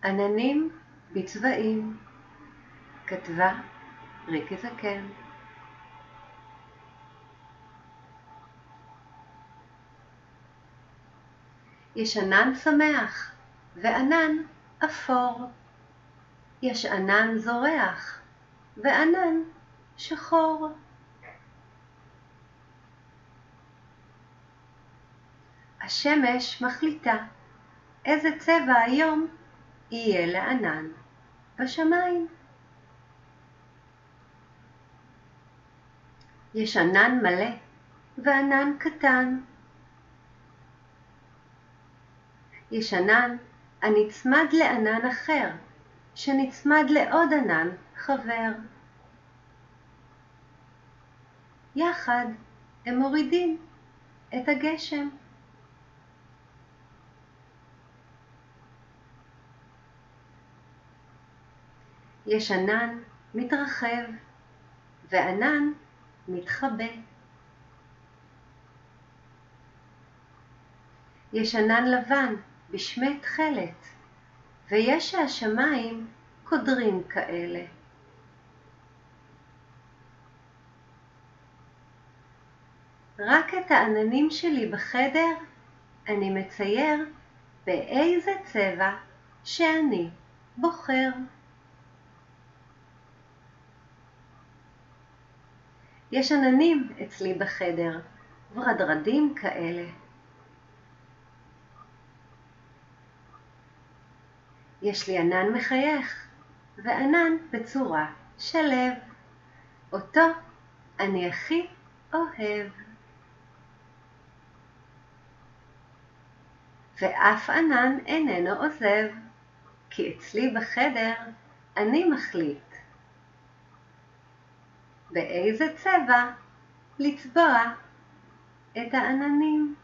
עננים בצבעים. כתבה ריקי זקן. יש ענן שמח וענן אפור. יש ענן זורח וענן שחור. השמש מחליטה איזה צבע היום יהיה לענן בשמיים. יש ענן מלא וענן קטן. יש ענן הנצמד לענן אחר, שנצמד לעוד ענן חבר. יחד הם מורידים את הגשם. יש ענן מתרחב וענן מתחבא. יש ענן לבן בשמי תכלת, ויש שהשמיים קודרים כאלה. רק את העננים שלי בחדר אני מצייר באיזה צבע שאני בוחר. יש עננים אצלי בחדר, ורדרדים כאלה. יש לי ענן מחייך, וענן בצורה של לב. אותו אני הכי אוהב. ואף ענן איננו עוזב, כי אצלי בחדר אני מחליט באיזה צבע לצבוע את העננים.